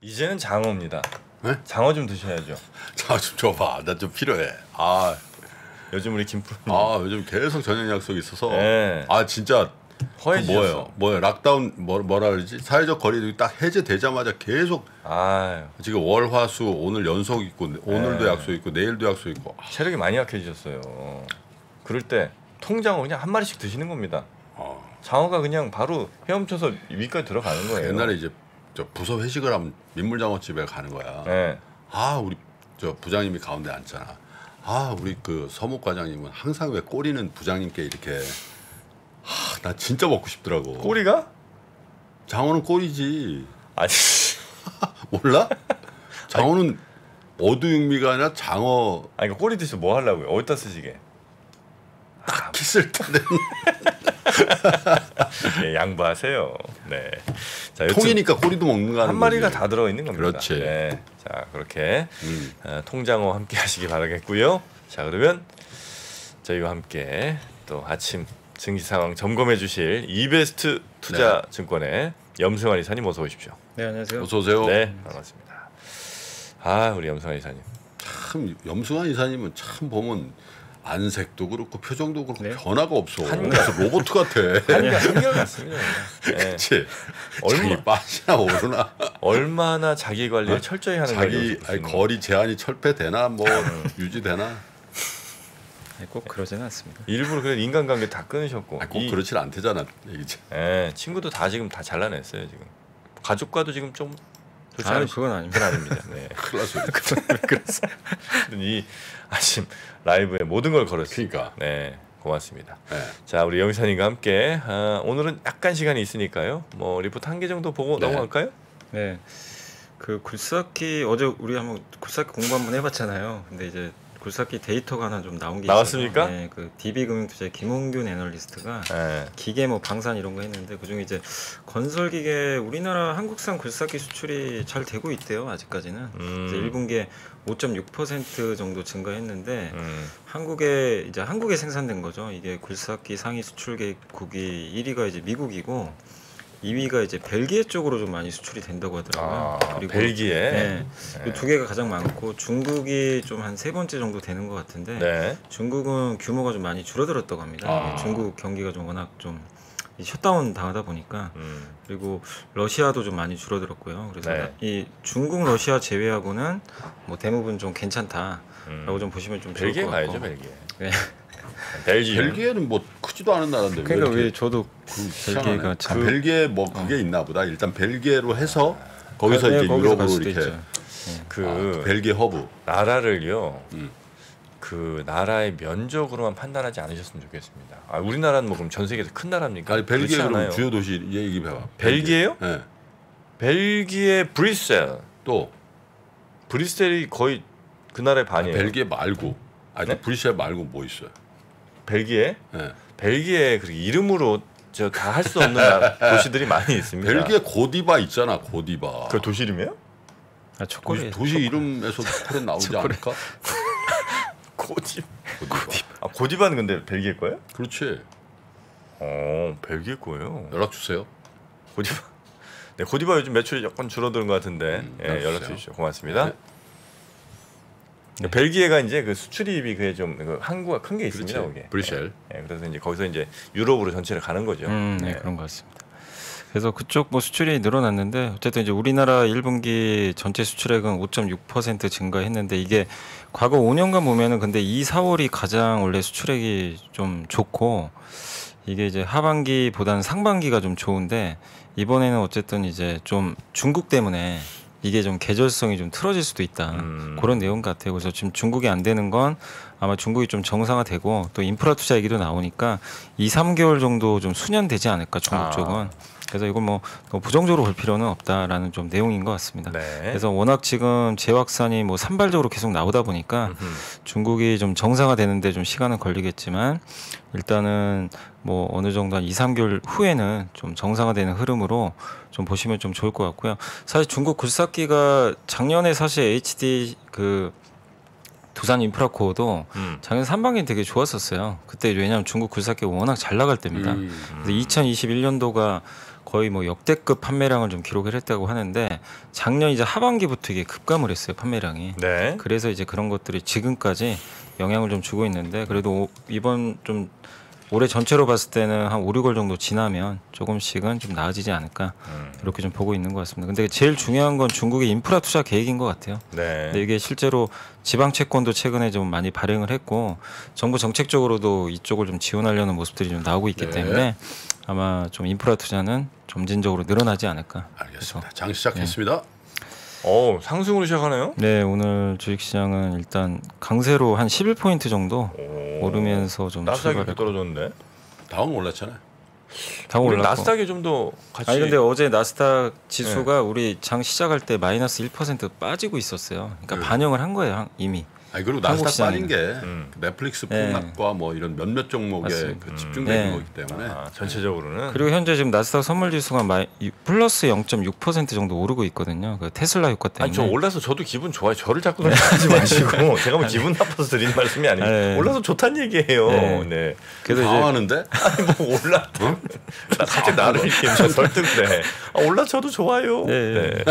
이제는 장어입니다. 네? 장어 좀 드셔야죠. 자, 좀 줘봐. 나 좀 필요해. 아, 요즘 우리 김프로님. 요즘 계속 저녁 약속이 있어서. 네. 아, 진짜. 허해지셨어. 뭐예요? 락다운 뭐라 그러지? 사회적 거리두기 딱 해제되자마자 계속. 아유. 지금 월, 화, 수 오늘 연속 있고 오늘도 네. 약속 있고 내일도 약속 있고. 체력이 많이 약해지셨어요. 그럴 때 통장어 그냥 한 마리씩 드시는 겁니다. 장어가 그냥 바로 헤엄쳐서 위까지 들어가는 거예요. 옛날에 이제 저 부서 회식을 하면 민물장어집에 가는 거야. 네. 아, 우리 저 부장님이 가운데 앉잖아. 아, 우리 그 서목 과장님은 항상 왜 꼬리는 부장님께 이렇게. 나 진짜 먹고 싶더라고. 꼬리가? 장어는 꼬리지. 아니. 몰라? 장어는 어두육미가 아니라 장어. 아니 그러니까 꼬리 드시면 뭐 하려고요? 어디다 쓰시게? 딱히 쓸 때는. 네, 양보하세요. 네. 자, 통이니까 꼬리도 먹는 거 한 마리가 다 들어 있는 겁니다. 그렇지. 네. 자, 그렇게 통장어 함께 하시기 바라겠고요. 자, 그러면 저희와 함께 또 아침 증시 상황 점검해 주실 이베스트 투자증권의 염승환 이사님 어서 오십시오. 네, 안녕하세요. 어서 오세요. 네, 반갑습니다. 아, 우리 염승환 이사님. 참 염승환 이사님은 참 보면 안색도 그렇고 표정도 그렇고 네. 변화가 없어. 그래서 로봇 같아. 한결 같습니다. 네. 그렇지. 자기 빠지나 오르나. 얼마나 자기 관리를 철저히 하는 자기 거리 제한이 철폐되나 뭐 유지되나. 꼭 그러지는 않습니다. 일부러 그래 인간관계 다 끊으셨고. 꼭 그렇진 않대잖아. 얘기지. 네, 친구도 다 지금 다 잘라냈어요 지금. 가족과도 지금 좀 좋지 않은 그건 아닙니다. 그건 아닙니다. 네. 큰일 났어요. 그랬어요. 이 아침 라이브에 모든 걸 걸었어요. 그러니까. 네, 고맙습니다. 네. 자, 우리 영희사님과 함께 오늘은 약간 시간이 있으니까요. 뭐 리포트 한 개 정도 보고 네. 넘어갈까요? 네, 그 굴삭기 어제 우리 한번 굴삭기 공부 한번 해봤잖아요. 근데 이제 굴삭기 데이터가 하나 좀 나온 게 나왔습니까? 있어서, 네, 그 DB금융투자의 김홍균 애널리스트가 네. 기계 뭐 방산 이런 거 했는데 그중에 이제 건설 기계 우리나라 한국산 굴삭기 수출이 잘 되고 있대요. 아직까지는. 그래서 1분기에 5.6% 정도 증가했는데 한국에 생산된 거죠. 이게 굴삭기 상위 수출국이 1위가 이제 미국이고 2위가 이제 벨기에 쪽으로 좀 많이 수출이 된다고 하더라고요. 그리고 벨기에. 네, 이 두 개가 가장 많고 중국이 좀 한 세 번째 정도 되는 것 같은데 네. 중국은 규모가 좀 많이 줄어들었다고 합니다. 중국 경기가 좀 워낙 좀 셧다운 당하다 보니까 그리고 러시아도 좀 많이 줄어들었고요. 그래서 네. 이 중국, 러시아 제외하고는 뭐 대부분 좀 괜찮다라고 좀 보시면 좀 좋을 벨기에 것 같고. 가야죠, 벨기에. 네. 벨기에는 뭐 크지도 않은 나라인데 그러니까 왜 왜 저도 벨기에가 참 벨기에 뭐 그게 있나 보다. 일단 벨기에로 해서 거기서 네, 이제 거기서 갈 유럽으로 수도 이렇게 있죠. 벨기에 허브. 나라를요. 그 나라의 면적으로만 판단하지 않으셨으면 좋겠습니다. 우리나라는 뭐 그럼 전 세계에서 큰 나라입니까? 아니 벨기에 그렇지 그럼 않아요. 주요 도시 얘기해봐. 벨기에요? 네. 벨기에 브뤼셀. 또 브뤼셀이 거의 그 나라의 반이에요. 벨기에 말고 네? 브뤼셀 말고 뭐 있어요? 벨기에? 네. 벨기에 그 이름으로 저 다 할 수 없는 도시들이 많이 있습니다. 벨기에 고디바 있잖아. 고디바. 그 도시 이름이에요? 초콜릿. 도시 이름에서 초콜릿 나오지 않을까? 고디바. 고디바. 고디바는 근데 벨기에 거예요? 그렇지. 벨기에 거예요. 연락 주세요. 고디바. 네, 고디바 요즘 매출이 약간 줄어드는 것 같은데 연락 주시죠. 고맙습니다. 네. 네. 벨기에가 이제 그 수출입이 그게 좀 항구가 큰 게 있습니다. 그렇지. 거기에. 브뤼셀. 네, 그래서 이제 거기서 이제 유럽으로 전체를 가는 거죠. 네, 그런 것 같습니다. 그래서 그쪽 뭐 수출이 늘어났는데 어쨌든 이제 우리나라 1분기 전체 수출액은 5.6% 증가했는데 이게 과거 5년간 보면은 근데 2, 4월이 가장 원래 수출액이 좀 좋고 이게 이제 하반기보다는 상반기가 좀 좋은데 이번에는 어쨌든 이제 좀 중국 때문에 이게 좀 계절성이 좀 틀어질 수도 있다. 그런 내용 같아요. 그래서 지금 중국이 안 되는 건 아마 중국이 좀 정상화되고 또 인프라 투자 얘기도 나오니까 2, 3개월 정도 좀 수년되지 않을까 중국 쪽은. 그래서 이건 뭐 부정적으로 볼 필요는 없다라는 좀 내용인 것 같습니다. 네. 그래서 워낙 지금 재확산이 뭐 산발적으로 계속 나오다 보니까 중국이 좀 정상화되는데 좀 시간은 걸리겠지만 일단은 뭐 어느 정도 한 2, 3개월 후에는 좀 정상화되는 흐름으로 좀 보시면 좀 좋을 것 같고요. 사실 중국 굴삭기가 작년에 사실 HD 그 두산 인프라코어도 작년 상반기는 되게 좋았었어요. 그때 왜냐하면 중국 굴삭기가 워낙 잘 나갈 때입니다. 그래서 2021년도가 거의 뭐 역대급 판매량을 좀 기록을 했다고 하는데 작년 이제 하반기부터 이게 급감을 했어요 판매량이. 네. 그래서 이제 그런 것들이 지금까지 영향을 좀 주고 있는데 그래도 이번 좀 올해 전체로 봤을 때는 한 5, 6월 정도 지나면 조금씩은 좀 나아지지 않을까 이렇게 좀 보고 있는 것 같습니다. 근데 제일 중요한 건 중국의 인프라 투자 계획인 것 같아요. 네. 근데 이게 실제로 지방 채권도 최근에 좀 많이 발행을 했고 정부 정책적으로도 이쪽을 좀 지원하려는 모습들이 좀 나오고 있기 네. 때문에 아마 좀 인프라 투자는 점진적으로 늘어나지 않을까. 알겠습니다. 장 시작했습니다. 상승으로 시작하나요? 네, 오늘 주식시장은 일단 강세로 한 11포인트 정도 오. 오르면서 좀 나스닥이 출발했고 떨어졌는데. 다운 올랐잖아요. 다 우리 올랐고. 나스닥이 좀 더 같이. 아니 근데 어제 나스닥 지수가 우리 장 시작할 때 마이너스 1% 빠지고 있었어요. 그러니까 네. 반영을 한 거예요 이미. 아니 그리고 한국 나스닥 빠진 게 음. 넷플릭스 네. 폭락과 뭐 이런 몇몇 종목에 맞습니다. 그 집중되는 네. 거기 때문에 전체적으로는. 그리고 현재 지금 나스닥 선물 지수가 플러스 0.6% 정도 오르고 있거든요. 그 테슬라 효과 때문에. 아니 저 올라서 저도 기분 좋아요. 저를 자꾸 하지 마시고 제가 뭐 기분 나빠서 드리는 말씀이 아니고 네. 올라서 좋다는 얘기예요. 네. 네. 그래서 이제 당황하는데 아니 뭐 올라. 나 갑자기 나를 이렇게 설득돼. 올라 저도 좋아요. 네.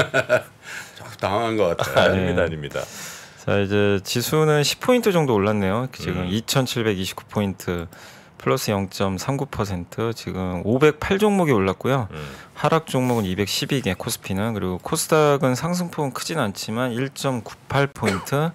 자꾸 당황한 것 같아. 아닙니다, 아닙니다. 자 이제 지수는 10포인트 정도 올랐네요. 지금 2,729포인트 플러스 0.39% 지금 508 종목이 올랐고요. 하락 종목은 212개 코스피는 그리고 코스닥은 상승폭은 크진 않지만 1.98포인트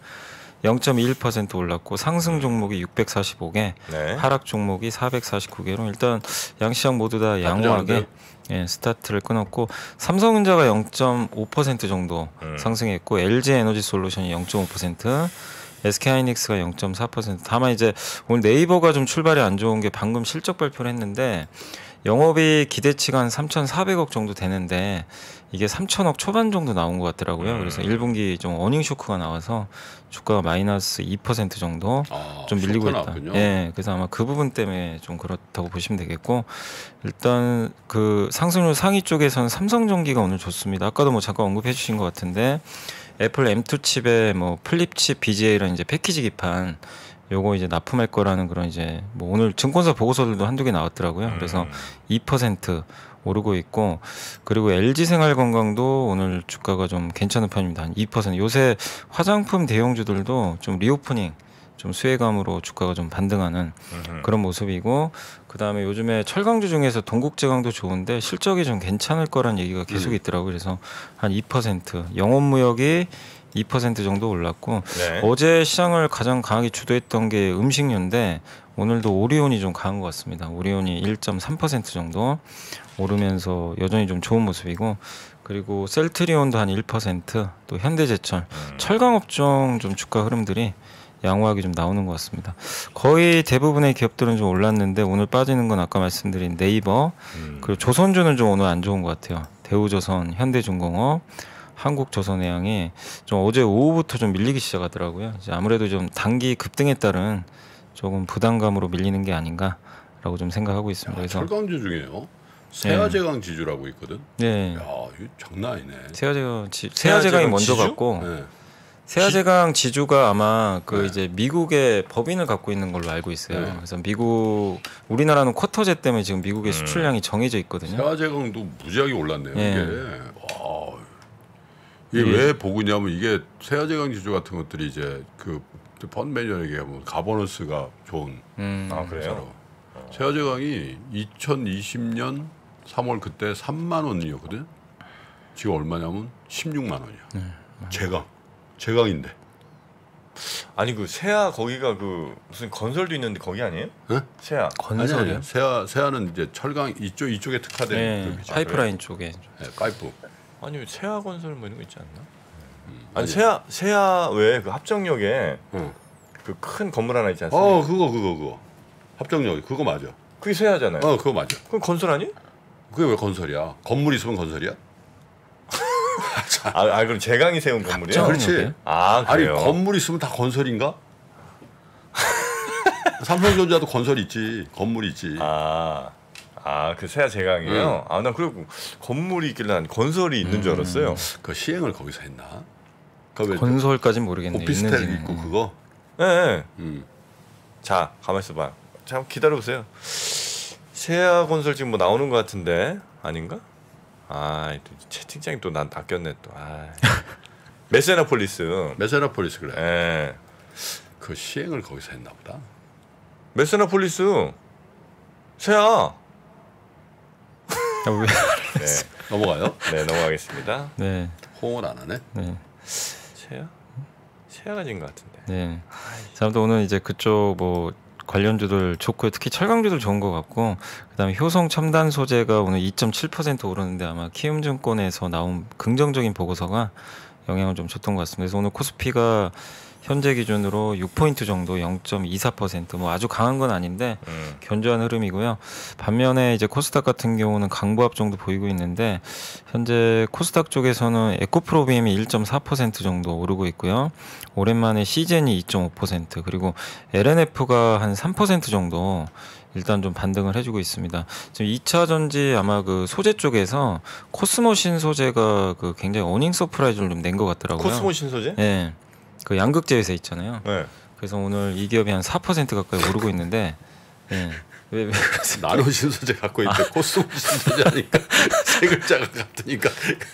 0.21% 올랐고 상승 종목이 645개 네. 하락 종목이 449개로 일단 양시장 모두 다 양호하게 스타트를 끊었고 삼성전자가 0.5% 정도 상승했고 LG 에너지 솔루션이 0.5% SK하이닉스가 0.4% 다만 이제 오늘 네이버가 좀 출발이 안 좋은 게 방금 실적 발표를 했는데 영업이 기대치가 한 3,400억 정도 되는데 이게 3,000억 초반 정도 나온 것 같더라고요. 그래서 1분기 좀 어닝 쇼크가 나와서 주가가 마이너스 2% 정도 좀 밀리고 있다. 나왔군요. 예, 그래서 아마 그 부분 때문에 좀 그렇다고 보시면 되겠고 일단 그 상승률 상위 쪽에서는 삼성전기가 오늘 좋습니다. 아까도 뭐 잠깐 언급해주신 것 같은데 애플 M2 칩에 뭐 플립 칩 BGA라는 이제 패키지 기판 요거 이제 납품할 거라는 그런 이제 뭐 오늘 증권사 보고서들도 한두 개 나왔더라고요. 그래서 2% 오르고 있고 그리고 LG생활건강도 오늘 주가가 좀 괜찮은 편입니다. 한 2%. 요새 화장품 대형주들도 좀 리오프닝 좀 수혜감으로 주가가 좀 반등하는 그런 모습이고 그다음에 요즘에 철강주 중에서 동국제강도 좋은데 실적이 좀 괜찮을 거란 얘기가 계속 있더라고요. 그래서 한 2% 영업무역이 2% 정도 올랐고 네. 어제 시장을 가장 강하게 주도했던 게 음식료인데 오늘도 오리온이 좀 강한 것 같습니다. 오리온이 1.3% 정도 오르면서 여전히 좀 좋은 모습이고 그리고 셀트리온도 한 1%, 또 현대제철, 철강업종 좀 주가 흐름들이 양호하게 좀 나오는 것 같습니다. 거의 대부분의 기업들은 좀 올랐는데 오늘 빠지는 건 아까 말씀드린 네이버 그리고 조선주는 좀 오늘 안 좋은 것 같아요. 대우조선, 현대중공업, 한국조선해양이 좀 어제 오후부터 좀 밀리기 시작하더라고요. 이제 아무래도 좀 단기 급등에 따른 조금 부담감으로 밀리는 게 아닌가라고 좀 생각하고 있습니다. 그래서 철강주 중에요. 세아제강 지주라고 있거든. 네, 야, 이거 장난 아니네. 세아제강이 먼저 지주? 갔고 네. 세아제강 지주가 아마 그 네. 이제 미국의 법인을 갖고 있는 걸로 알고 있어요. 네. 그래서 우리나라는 쿼터제 때문에 지금 미국의 수출량이 정해져 있거든요. 세아제강도 무지하게 올랐네요. 예. 이게 왜 보고 있냐면 이게 세아제강 지주 같은 것들이 이제 그 펀드 매니저에게 하면 가버넌스가 좋은 아 그래요? 세아제강이 2020년 3월 그때 3만 원이었거든. 지금 얼마냐면 16만 원이야. 제강인데. 아니 그 세아 거기가 그 무슨 건설도 있는데 거기 아니에요? 네? 세아. 건설이요? 세아는 이제 철강 이쪽에 특화된 네, 그룹이죠. 파이프라인 쪽에. 네, 파이프. 아니 세아 건설 뭐 이런 거 있지 않나? 아니 세아 왜 그 합정역에 응. 그 큰 건물 하나 있지 않습니까? 그거 합정역 그거 맞아. 그게 세아잖아요. 그거 맞아. 그건 건설 아니? 그게 왜 건설이야? 건물 있으면 건설이야? 그럼 제강이 세운 건물이에요? 합정? 그렇지. 아 아니 그래요? 건물 있으면 다 건설인가? 삼성전자도 건설 있지, 건물 있지. 그 세아 제강이에요? 난 그리고 건물이 있길래 난 건설이 있는 줄 알았어요. 그 시행을 거기서 했나? 그 건설까지는 모르겠네요. 오피스텔 있는지는. 있고 그거. 네. 음. 자 가만 있어봐. 잠깐 기다려 보세요. 세아 건설 지금 뭐 나오는 것 같은데 아닌가? 또 채팅창이 또 난 낚였네 또. 메세나폴리스. 메세나폴리스 그래. 예. 그 시행을 거기서 했나 보다. 메세나폴리스 새야. 왜? 네. 넘어가요? 네, 넘어가겠습니다. 네. 호응을 안 하네. 네. 새야? 새야가 진 것 같은데. 네. 자, 아무튼 오늘 이제 그쪽 뭐 관련주들 좋고요. 특히 철강주들 좋은 것 같고, 그다음에 효성 첨단 소재가 오늘 2.7% 오르는데 아마 키움증권에서 나온 긍정적인 보고서가 영향을 좀 줬던 것 같습니다. 그래서 오늘 코스피가 현재 기준으로 6포인트 정도 0.24% 뭐 아주 강한 건 아닌데 견조한 흐름이고요. 반면에 이제 코스닥 같은 경우는 강보합 정도 보이고 있는데 현재 코스닥 쪽에서는 에코프로비엠이 1.4% 정도 오르고 있고요. 오랜만에 시젠이 2.5% 그리고 LNF가 한 3% 정도 일단 좀 반등을 해주고 있습니다. 지금 2차 전지 아마 그 소재 쪽에서 코스모 신소재가 그 굉장히 어닝 서프라이즈를 좀 낸 것 같더라고요. 코스모 신소재? 네. 그 양극재 회사 있잖아요. 네. 그래서 오늘 이 기업이 한 4% 가까이 오르고 있는데 네. 왜 그러세요? 나노 신소재 갖고 있는데 코스모 신소재 하니까 세 글자가 같으니까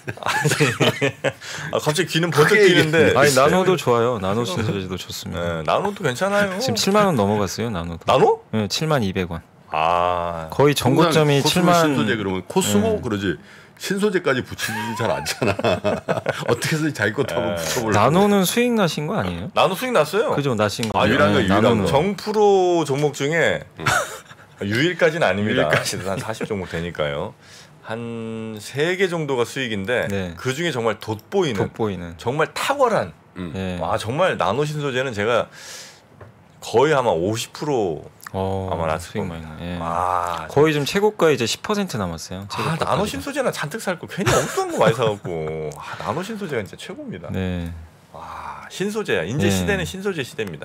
갑자기 귀는 번쩍 크게 뛰는데. 얘기했네. 아니 나노도 좋아요. 나노 신소재도 좋습니다. 네, 나노도 괜찮아요. 지금 7만 원 넘어갔어요. 나노도. 나노? 네, 7만 200원. 거의 전고점이 코스모 7만 신소재 그러면 코스모 그러지 신소재까지 붙이지 잘 않잖아. 어떻게 해서 자기 것 한번 붙여보려고. 나노는 수익 나신 거 아니에요? 나노 수익 났어요. 그죠, 나신 거. 유일한 거, 유일한 나노는. 거. 정프로 종목 중에 유일까지는 아닙니다. 그래서 한 40 종목 되니까요. 한 3개 정도가 수익인데 네. 그 중에 정말 돋보이는 돋보이는. 정말 탁월한 예. 정말 나노 신소재는 제가 거의 아마 50% 아마 났을 수익 겁니다. 많이 나. 예. 아, 거의 좀 최고가 이제 10% 남았어요. 최고가까지. 나노 신소재나 잔뜩 살 거 괜히 엉뚱한 거 많이 사갖고 나노 신소재가 진짜 최고입니다. 네. 와 신소재야. 이제 네. 시대는 신소재 시대입니다.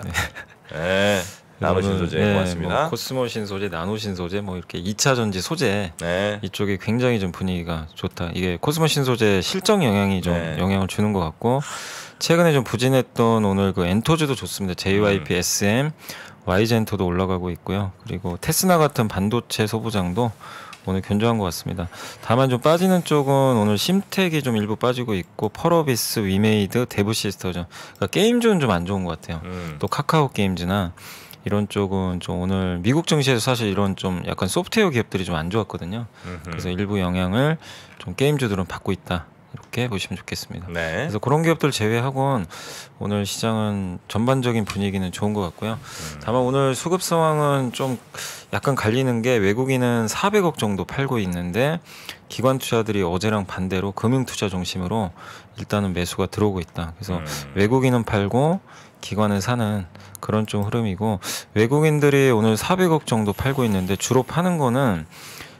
네. 나노 신소재 네, 고맙습니다. 뭐 코스모 신소재, 나노 신소재, 뭐 이렇게 2차 전지 소재 네. 이쪽이 굉장히 좀 분위기가 좋다. 이게 코스모 신소재 실적 영향이 좀 네. 영향을 주는 것 같고 최근에 좀 부진했던 오늘 그 엔토즈도 좋습니다. JYP, SM, Y젠토도 올라가고 있고요. 그리고 테스나 같은 반도체 소부장도 오늘 견조한 것 같습니다. 다만 좀 빠지는 쪽은 오늘 심텍이 좀 일부 빠지고 있고 펄어비스, 위메이드, 데브시스터죠. 그러니까 게임주는 좀 안 좋은 것 같아요. 또 카카오 게임즈나 이런 쪽은 좀 오늘 미국 증시에서 사실 이런 좀 약간 소프트웨어 기업들이 좀 안 좋았거든요. 그래서 일부 영향을 좀 게임주들은 받고 있다. 이렇게 보시면 좋겠습니다. 네. 그래서 그런 기업들 제외하고는 오늘 시장은 전반적인 분위기는 좋은 것 같고요. 다만 오늘 수급 상황은 좀 약간 갈리는 게 외국인은 400억 정도 팔고 있는데 기관 투자들이 어제랑 반대로 금융 투자 중심으로 일단은 매수가 들어오고 있다. 그래서 외국인은 팔고 기관은 사는 그런 좀 흐름이고 외국인들이 오늘 400억 정도 팔고 있는데 주로 파는 거는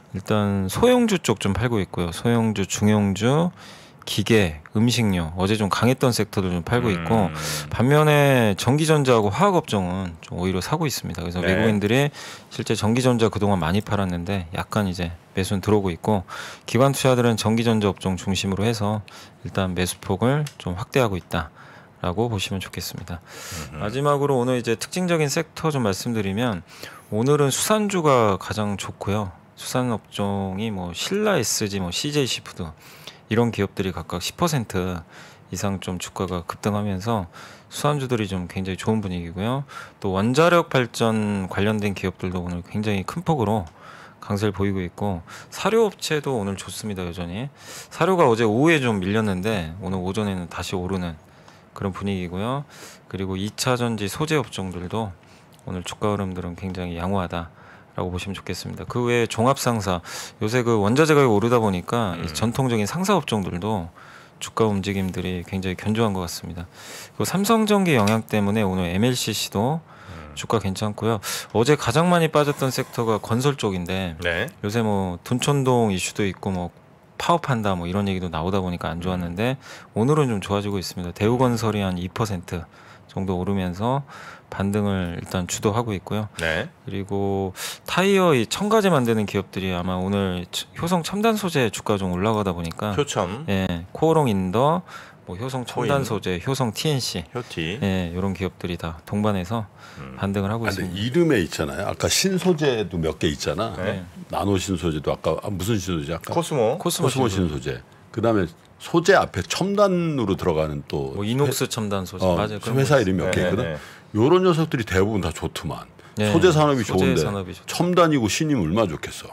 일단 소형주 쪽 좀 팔고 있고요. 소형주, 중형주, 기계, 음식료 어제 좀 강했던 섹터들 좀 팔고 있고 반면에 전기전자하고 화학업종은 좀 오히려 사고 있습니다. 그래서 네. 외국인들이 실제 전기전자 그동안 많이 팔았는데 약간 이제 매수는 들어오고 있고 기관 투자들은 전기전자 업종 중심으로 해서 일단 매수폭을 좀 확대하고 있다. 라고 보시면 좋겠습니다. 마지막으로 오늘 이제 특징적인 섹터 좀 말씀드리면 오늘은 수산주가 가장 좋고요. 수산 업종이 뭐 신라 SG, 뭐 CJ 시푸드 이런 기업들이 각각 10% 이상 좀 주가가 급등하면서 수산주들이 좀 굉장히 좋은 분위기고요. 또 원자력 발전 관련된 기업들도 오늘 굉장히 큰 폭으로 강세를 보이고 있고 사료업체도 오늘 좋습니다. 여전히 사료가 어제 오후에 좀 밀렸는데 오늘 오전에는 다시 오르는 그런 분위기고요. 그리고 2차 전지 소재 업종들도 오늘 주가 흐름들은 굉장히 양호하다라고 보시면 좋겠습니다. 그 외에 종합 상사 요새 그 원자재 가격 오르다 보니까 이 전통적인 상사 업종들도 주가 움직임들이 굉장히 견조한 것 같습니다. 그리고 삼성전기 영향 때문에 오늘 MLCC도 주가 괜찮고요. 어제 가장 많이 빠졌던 섹터가 건설 쪽인데 네. 요새 뭐 둔촌동 이슈도 있고 뭐 파업한다 뭐 이런 얘기도 나오다 보니까 안 좋았는데 오늘은 좀 좋아지고 있습니다. 대우건설이 한 2% 정도 오르면서 반등을 일단 주도하고 있고요. 네. 그리고 타이어 이 첨가제 만드는 기업들이 아마 오늘 효성 첨단 소재 주가 좀 올라가다 보니까 효첨, 예, 코오롱 인더, 뭐 효성 첨단 코인. 소재, 효성 TNC, 효티. 예, 이런 기업들이 다 동반해서 반등을 하고 아, 근데 있습니다. 이름에 있잖아요. 아까 신소재도 몇 개 있잖아. 네. 나노 신소재도 아까 무슨 신소재 아까? 코스모. 코스모 코스모 신소재, 신소재. 그다음에 소재 앞에 첨단으로 들어가는 또 뭐 이녹스 첨단 소재, 맞아요. 그런 회사 거 이름이 몇 개 네, 있거든. 네. 요런 녀석들이 대부분 다 좋더만. 네, 소재 산업이 소재 좋은데 산업이 좋죠. 첨단이고 신이면 얼마나 좋겠어.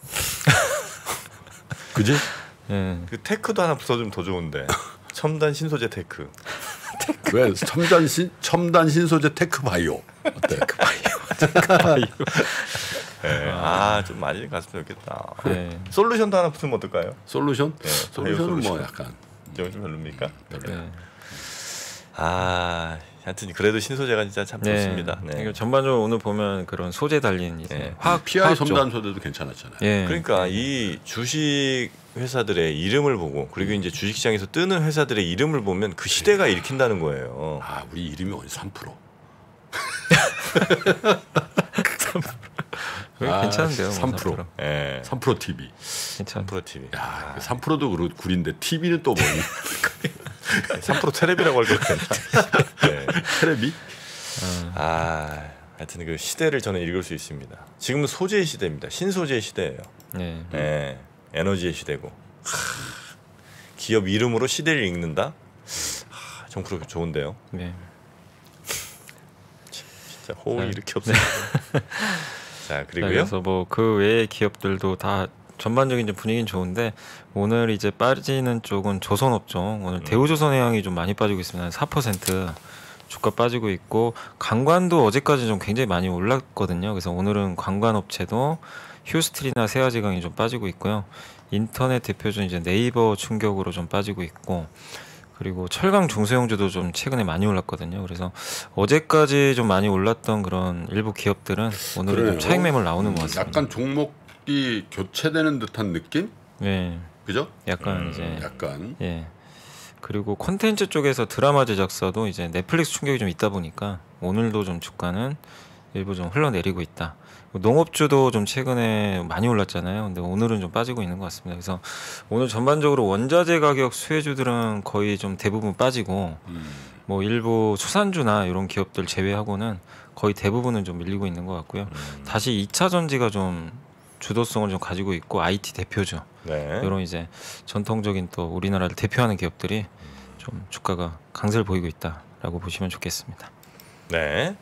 그지? 예. 그 테크도 하나 붙어주면 더 좋은데. 첨단 신소재 테크. 왜 첨단 신소재 테크바이오 어때? 네. 아좀 많이 갔으면 좋겠다. 네. 솔루션도 하나 붙으면 어떨까요? 솔루션? 네, 솔루션은 뭐 솔루션. 약간 좀 별로입니까? 네. 아 하여튼 그래도 신소재가 진짜 참 네. 좋습니다. 네. 그러니까 전반적으로 오늘 보면 그런 소재 달린 이제 네. PI 화학 쪽. 첨단 소재도 괜찮았잖아요. 예. 그러니까 이 주식 회사들의 이름을 보고 그리고 이제 주식시장에서 뜨는 회사들의 이름을 보면 그 시대가 읽힌다는 거예요. 아 우리 이름이 어디 3%? 괜찮은데요. 뭐 3%. 예. 3% TV. 괜찮. 3% TV. 야, 3%도 구린데 TV는 또 뭐니? 3% 테레비라고 할 거예요. 네. 테레비? 아, 하여튼 그 시대를 저는 읽을 수 있습니다. 지금은 소재의 시대입니다. 신소재의 시대예요. 네. 네. 에너지의 시대고. 기업 이름으로 시대를 읽는다. 좀 그렇게 좋은데요. 네. 진짜 호응이 네. 이렇게 없습니다. 자 그리고요. 그래서 뭐 그 외의 기업들도 다 전반적인 이제 분위기는 좋은데 오늘 이제 빠지는 쪽은 조선업종 오늘 대우조선해양이 좀 많이 빠지고 있습니다. 4% 주가 빠지고 있고 관광도 어제까지 좀 굉장히 많이 올랐거든요. 그래서 오늘은 관광업체도 휴스트리나 세아지강이 좀 빠지고 있고요. 인터넷 대표주 이제 네이버 충격으로 좀 빠지고 있고 그리고 철강 중소형주도 좀 최근에 많이 올랐거든요. 그래서 어제까지 좀 많이 올랐던 그런 일부 기업들은 오늘은 그래요. 좀 차익 매물 나오는 것 같습니다. 약간 종목이 교체되는 듯한 느낌? 네, 그죠? 약간 이제 약간 예. 그리고 콘텐츠 쪽에서 드라마 제작사도 이제 넷플릭스 충격이 좀 있다 보니까 오늘도 좀 주가는 일부 좀 흘러내리고 있다. 농업주도 좀 최근에 많이 올랐잖아요. 근데 오늘은 좀 빠지고 있는 것 같습니다. 그래서 오늘 전반적으로 원자재 가격 수혜주들은 거의 좀 대부분 빠지고 뭐 일부 수산주나 이런 기업들 제외하고는 거의 대부분은 좀 밀리고 있는 것 같고요. 다시 2차 전지가 좀 주도성을 좀 가지고 있고 IT 대표주 네. 이런 이제 전통적인 또 우리나라를 대표하는 기업들이 좀 주가가 강세를 보이고 있다라고 보시면 좋겠습니다. 네.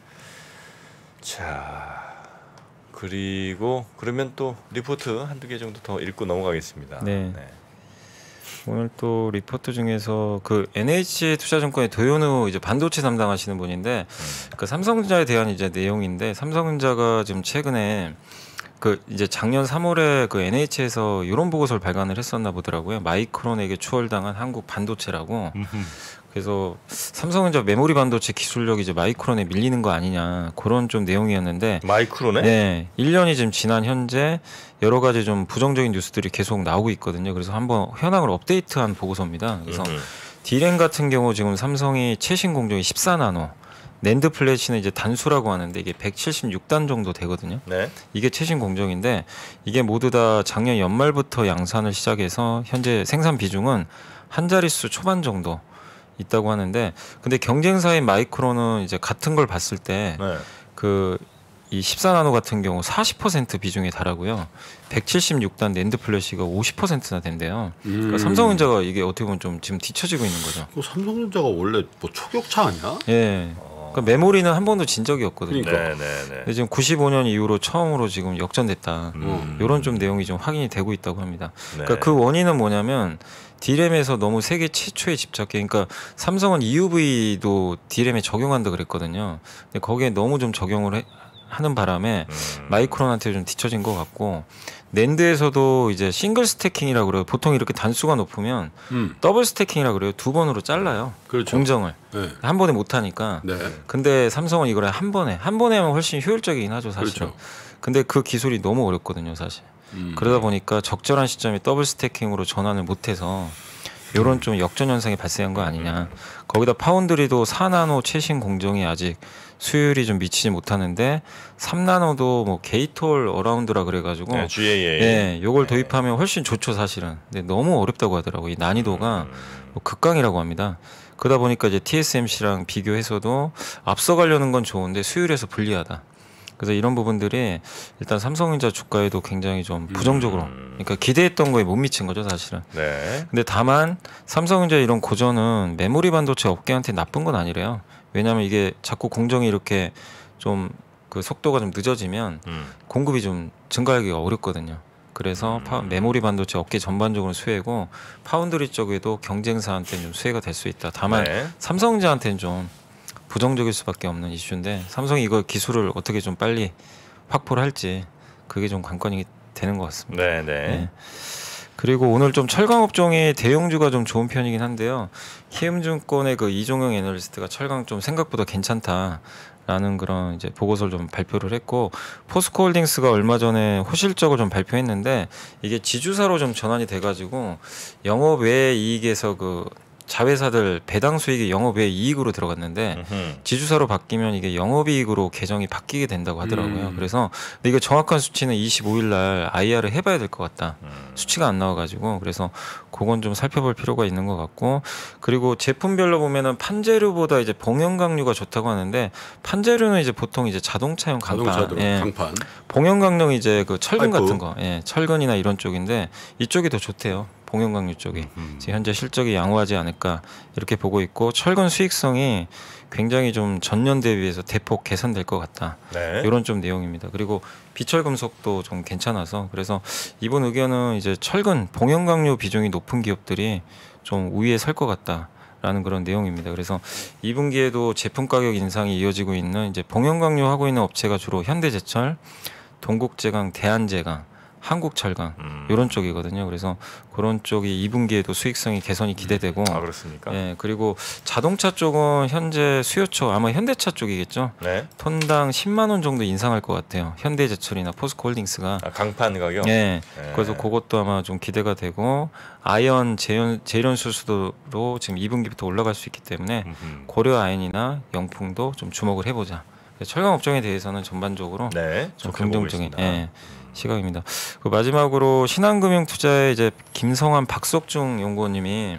자 그리고 그러면 또 리포트 한두 개 정도 더 읽고 넘어가겠습니다. 네. 오늘 또 리포트 중에서 그 NH 투자증권의 도현우 이제 반도체 담당하시는 분인데 그 삼성전자에 대한 이제 내용인데 삼성전자가 지금 최근에 그 이제 작년 3월에 그 NH에서 이런 보고서를 발간을 했었나 보더라고요. 마이크론에게 추월당한 한국 반도체라고. 그래서 삼성전자 메모리 반도체 기술력이 이제 마이크론에 밀리는 거 아니냐 그런 좀 내용이었는데 마이크로네? 네, 1년이 지금 지난 현재 여러 가지 좀 부정적인 뉴스들이 계속 나오고 있거든요. 그래서 한번 현황을 업데이트한 보고서입니다. 그래서 D램 같은 경우 지금 삼성이 최신 공정이 14나노, 낸드 플래시는 이제 단수라고 하는데 이게 176단 정도 되거든요. 네. 이게 최신 공정인데 이게 모두 다 작년 연말부터 양산을 시작해서 현재 생산 비중은 한 자릿수 초반 정도 있다고 하는데 근데 경쟁사인 마이크론은 이제 같은 걸 봤을 때 네. 그 이 14나노 같은 경우 40% 비중에 달하고요. 176단 낸드 플래시가 50%나 된대요. 그러니까 삼성전자가 이게 어떻게 보면 좀 지금 뒤처지고 있는 거죠. 그 삼성전자가 원래 뭐 초격차 아니야? 예. 그러니까 메모리는 한 번도 진 적이 없거든요. 그러니까. 네. 근데 지금 95년 이후로 처음으로 지금 역전됐다. 이런 좀 내용이 좀 확인이 되고 있다고 합니다. 네. 그러니까 그 원인은 뭐냐면 D램에서 너무 세계 최초의 집착해. 그러니까 삼성은 EUV도 D램에 적용한다 그랬거든요. 근데 거기에 너무 좀 적용을 하는 바람에 마이크론한테 좀 뒤처진 것 같고 낸드에서도 이제 싱글 스태킹이라고 그래요. 보통 이렇게 단수가 높으면 더블 스태킹이라고 그래요. 두 번으로 잘라요. 그렇죠. 공정을 네. 한 번에 못 하니까. 네. 근데 삼성은 이걸 한 번에 하면 훨씬 효율적이긴 하죠, 사실은. 그렇죠. 근데 그 기술이 너무 어렵거든요, 사실. 그러다 보니까 적절한 시점에 더블 스태킹으로 전환을 못해서 이런 좀 역전 현상이 발생한 거 아니냐. 거기다 파운드리도 4나노 최신 공정이 아직 수율이 좀 미치지 못하는데 3나노도 뭐 게이트홀 어라운드라 그래가지고 네, GAA. 네, 요걸 도입하면 훨씬 좋죠 사실은. 근데 너무 어렵다고 하더라고요. 이 난이도가 뭐 극강이라고 합니다. 그러다 보니까 이제 TSMC랑 비교해서도 앞서가려는 건 좋은데 수율에서 불리하다. 그래서 이런 부분들이 일단 삼성전자 주가에도 굉장히 좀 부정적으로, 그러니까 기대했던 거에 못 미친 거죠 사실은. 네. 근데 다만 삼성전자 이런 고전은 메모리 반도체 업계한테 나쁜 건 아니래요. 왜냐하면 이게 자꾸 공정이 이렇게 좀 그 속도가 좀 늦어지면 공급이 좀 증가하기가 어렵거든요. 그래서 메모리 반도체 업계 전반적으로 수혜고 파운드리 쪽에도 경쟁사한테는 좀 수혜가 될 수 있다. 다만 네. 삼성전자한테는 좀 부정적일 수밖에 없는 이슈인데 삼성이 이거 기술을 어떻게 좀 빨리 확보를 할지 그게 좀 관건이 되는 것 같습니다. 네, 네. 네. 그리고 오늘 좀 철강 업종의 대형주가 좀 좋은 편이긴 한데요. 키움증권의 그 이종영 애널리스트가 철강 좀 생각보다 괜찮다라는 그런 이제 보고서를 좀 발표를 했고 포스코홀딩스가 얼마 전에 호실적을 좀 발표했는데 이게 지주사로 좀 전환이 돼가지고 영업 외 이익에서 그 자회사들 배당 수익이 영업 외 이익으로 들어갔는데 지주사로 바뀌면 이게 영업이익으로 계정이 바뀌게 된다고 하더라고요. 그래서 근데 이거 정확한 수치는 25일 날 IR을 해봐야 될 것 같다. 수치가 안 나와가지고 그래서 그건 좀 살펴볼 필요가 있는 것 같고 그리고 제품별로 보면은 판재류보다 이제 봉연강류가 좋다고 하는데 판재류는 이제 보통 이제 자동차용 강판, 자동차들 예. 강판. 봉연강류 이제 그 철근 파이프. 같은 거, 예. 철근이나 이런 쪽인데 이쪽이 더 좋대요. 봉연강류 쪽이 지금 현재 실적이 양호하지 않을까 이렇게 보고 있고 철근 수익성이 굉장히 좀 전년 대비해서 대폭 개선될 것 같다. 네. 이런 좀 내용입니다. 그리고 비철금속도 좀 괜찮아서 그래서 이번 의견은 이제 철근 봉연강류 비중이 높은 기업들이 좀 우위에 설 것 같다. 라는 그런 내용입니다. 그래서 2분기에도 제품 가격 인상이 이어지고 있는 이제 봉연강류 하고 있는 업체가 주로 현대제철, 동국제강, 대한제강, 한국철강 이런 쪽이거든요. 그래서 그런 쪽이 2분기에도 수익성이 개선이 기대되고. 아 그렇습니까? 예, 그리고 자동차 쪽은 현재 수요처 아마 현대차 쪽이겠죠. 네. 톤당 10만 원 정도 인상할 것 같아요. 현대제철이나 포스코홀딩스가. 아, 강판 가격. 예. 네. 그래서 그것도 아마 좀 기대가 되고 아이언 재련 수수도로 지금 2분기부터 올라갈 수 있기 때문에 고려 아연이나 영풍도 좀 주목을 해보자. 철강 업종에 대해서는 전반적으로 네. 좀 좋게 보고 긍정적인 있습니다. 예, 시각입니다. 그 마지막으로 신한금융투자의 이제 김성환 박석중 연구원님이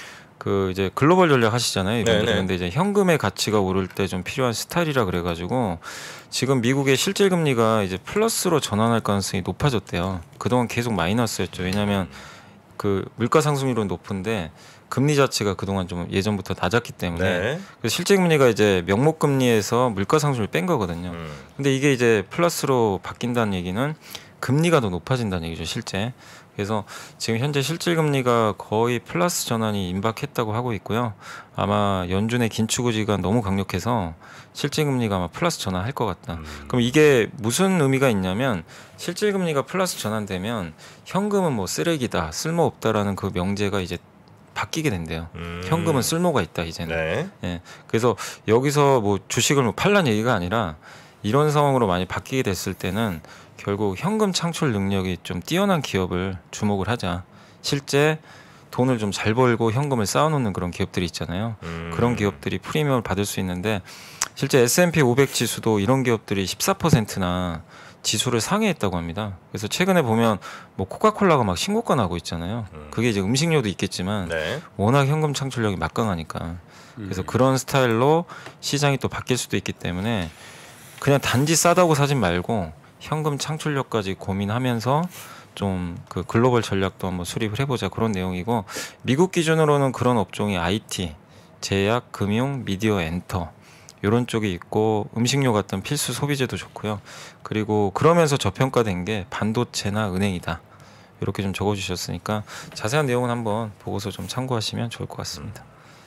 그 이제 글로벌 전략 하시잖아요. 이분들. 네네. 근데 이제 현금의 가치가 오를 때 좀 필요한 스타일이라 그래가지고 지금 미국의 실질 금리가 이제 플러스로 전환할 가능성이 높아졌대요. 그동안 계속 마이너스였죠. 왜냐하면 그 물가 상승률은 높은데 금리 자체가 그동안 좀 예전부터 낮았기 때문에 네. 그래서 실질 금리가 이제 명목 금리에서 물가 상승률을 뺀 거거든요. 근데 이게 이제 플러스로 바뀐다는 얘기는 금리가 더 높아진다는 얘기죠, 실제. 그래서 지금 현재 실질 금리가 거의 플러스 전환이 임박했다고 하고 있고요. 아마 연준의 긴축 의지가 너무 강력해서 실질 금리가 아마 플러스 전환할 것 같다. 그럼 이게 무슨 의미가 있냐면 실질 금리가 플러스 전환되면 현금은 뭐 쓰레기다, 쓸모없다라는 그 명제가 이제 바뀌게 된대요. 현금은 쓸모가 있다 이제는. 네. 예. 그래서 여기서 뭐 주식을 뭐 팔란 얘기가 아니라 이런 상황으로 많이 바뀌게 됐을 때는 결국 현금 창출 능력이 좀 뛰어난 기업을 주목을 하자. 실제 돈을 좀 잘 벌고 현금을 쌓아놓는 그런 기업들이 있잖아요. 그런 기업들이 프리미엄을 받을 수 있는데 실제 S&P 500 지수도 이런 기업들이 14%나 지수를 상회했다고 합니다. 그래서 최근에 보면 뭐 코카콜라가 막 신고가 나고 있잖아요. 그게 이제 음식료도 있겠지만 네. 워낙 현금 창출력이 막강하니까 그래서 그런 스타일로 시장이 또 바뀔 수도 있기 때문에 그냥 단지 싸다고 사지 말고 현금 창출력까지 고민하면서 좀 그 글로벌 전략도 한번 수립을 해보자 그런 내용이고 미국 기준으로는 그런 업종이 IT, 제약, 금융, 미디어, 엔터 이런 쪽이 있고 음식료 같은 필수 소비재도 좋고요. 그리고 그러면서 저평가된 게 반도체나 은행이다. 이렇게 좀 적어주셨으니까 자세한 내용은 한번 보고서 좀 참고하시면 좋을 것 같습니다.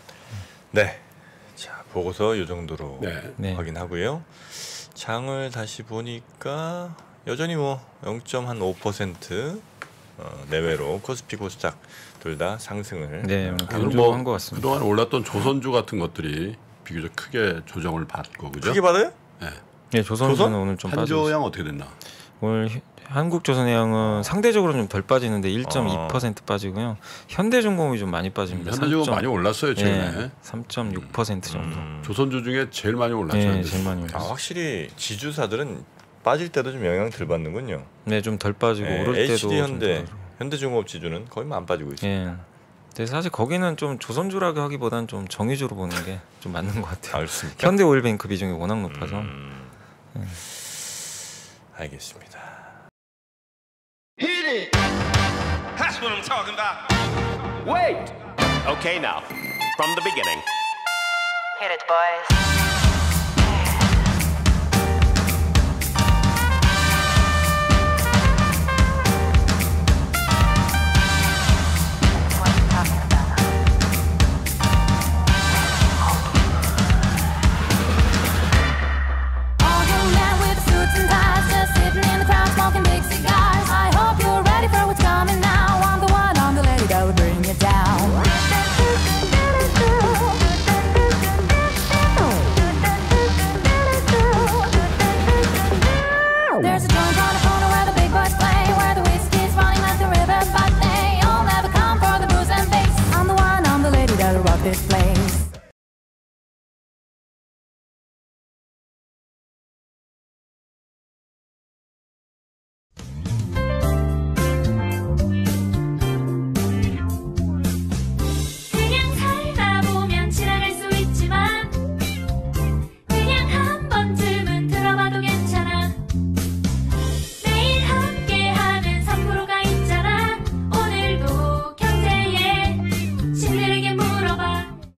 네. 자 보고서 이 정도로 네. 확인하고요. 장을 다시 보니까 여전히 뭐 0.5% 내외로 코스피 코스닥 둘 다 상승을. 네, 오늘 견조한 것 같습니다. 그동안 올랐던 조선주 같은 것들이 비교적 크게 조정을 받고 그죠? 크게 받아요? 네. 네, 조선주는 조선? 오늘 좀 빠졌어요. 한조양 어떻게 됐나? 오늘 한국조선해양은 상대적으로 좀 덜 빠지는데 1.2% 빠지고요. 현대중공업이 좀 많이 빠집니다. 현대중공업 많이 올랐어요 최근에. 3.6% 정도. 조선주 중에 제일 많이 올랐죠. 네, 제일 많이 올랐어요. 확실히 지주사들은 빠질 때도 좀 영향 덜 받는군요. 네, 좀 덜 빠지고 오를 때도 HD 현대, 좀 현대중공업 지주는 거의 안 빠지고 있어요. 예. 근데 사실 거기는 좀 조선주라고 하기보다는 좀 정유주로 보는 게 좀 맞는 것 같아요. 알겠습니까? 현대오일뱅크 비중이 워낙 높아서. 알겠습니다. Hit it! That's what I'm talking about. Wait! Okay, now, from the beginning. Hit it, boys. What you talking about? All young men with suits and ties, just sitting in the crowd smoking big cigars. I hope you're ready for what's coming now. I'm the one, I'm the lady that will bring you down. There's a joint on the corner where the big boys play, where the whiskey's running like the river, but they all never come for the booze and bass. I'm the one, I'm the lady that'll rock this place.